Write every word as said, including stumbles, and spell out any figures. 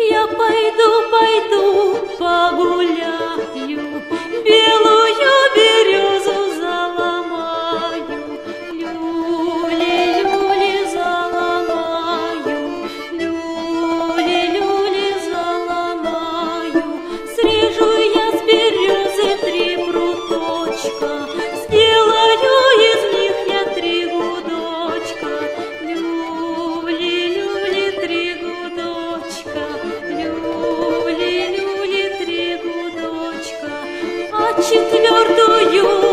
Я пойду, пойду, погуляю, белую березу заломаю, люли, люли заломаю, люли, люли заломаю. Срежу я с березы три пруточка, сделаю из них я три гудочка, люли, люли, три гудочка, люли, люли, три гудочка, а четвертую